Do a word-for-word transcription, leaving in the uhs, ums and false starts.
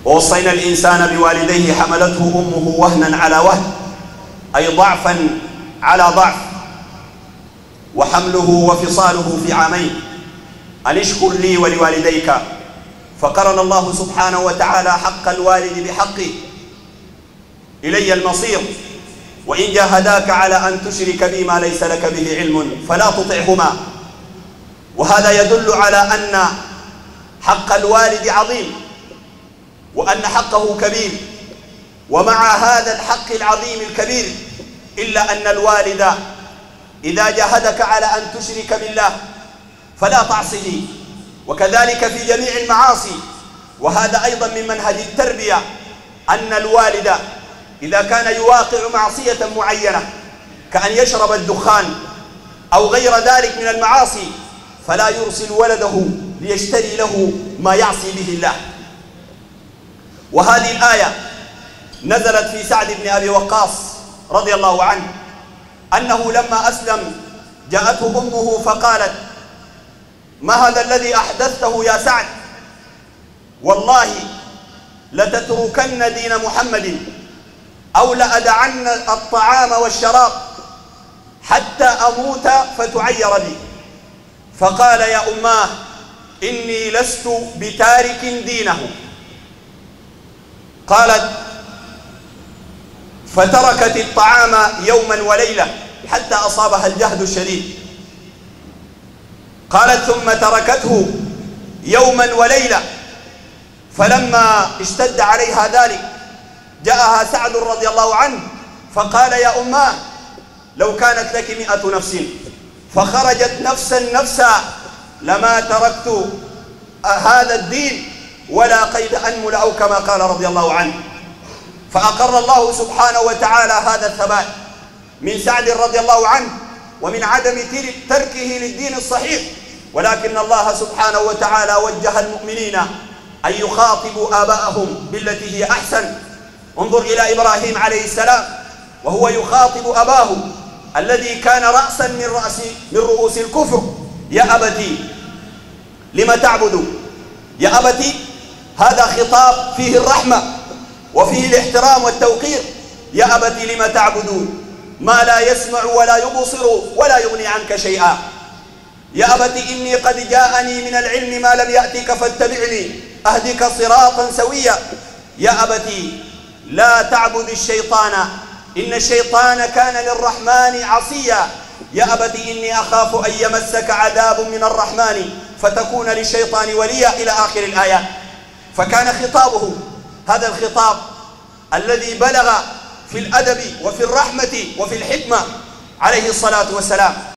ووصينا الإنسان بوالديه حملته أمه وهنا على وهن، أي ضعفا على ضعف، وحمله وفصاله في عامين، أن اشكر لي ولوالديك. فقرن الله سبحانه وتعالى حق الوالد بحقه، إلي المصير، وإن جاهداك على أن تشرك بي ما ليس لك به علم فلا تطعهما. وهذا يدل على أن حق الوالد عظيم، وأن حقه كبير. ومع هذا الحق العظيم الكبير إلا أن الوالد إذا جاهدك على أن تشرك بالله فلا تعصه، وكذلك في جميع المعاصي. وهذا أيضا من منهج التربية، أن الوالد إذا كان يواقع معصية معينة كأن يشرب الدخان أو غير ذلك من المعاصي فلا يرسل ولده ليشتري له ما يعصي به الله. وهذه الآية نزلت في سعد بن أبي وقاص رضي الله عنه، أنه لما أسلم جاءته أمه فقالت: ما هذا الذي أحدثته يا سعد؟ والله لتتركن دين محمد أو لأدعن الطعام والشراب حتى أموت فتعير لي. فقال: يا أماه إني لست بتارك دينه. قالت: فتركت الطعام يوما وليلة حتى أصابها الجهد الشديد. قالت: ثم تركته يوما وليلة، فلما اشتد عليها ذلك جاءها سعد رضي الله عنه فقال: يا أماه لو كانت لك مئة نفس فخرجت نفسا نفسا لما تركت هذا الدين ولا قيد أنمل، أو كما قال رضي الله عنه. فأقر الله سبحانه وتعالى هذا الثبات من سعد رضي الله عنه ومن عدم تركه للدين الصحيح. ولكن الله سبحانه وتعالى وجه المؤمنين أن يخاطبوا آباءهم بالتي هي أحسن. انظر إلى إبراهيم عليه السلام وهو يخاطب أباه الذي كان رأسا من رأس من رؤوس الكفر: يا أبتي لم تعبد؟ يا أبتي هذا خطاب فيه الرحمة وفيه الاحترام والتوقير. يا أبتي لم تعبد ما لا يسمع ولا يبصر ولا يغني عنك شيئا. يا أبت إني قد جاءني من العلم ما لم يأتك فاتبعني أهدك صراطا سويا. يا أبت لا تعبد الشيطان إن الشيطان كان للرحمن عصيا. يا أبت إني أخاف أن يمسك عذاب من الرحمن فتكون للشيطان وليا، إلى آخر الآيات. فكان خطابه هذا الخطاب الذي بلغ في الأدب وفي الرحمة وفي الحكمة عليه الصلاة والسلام.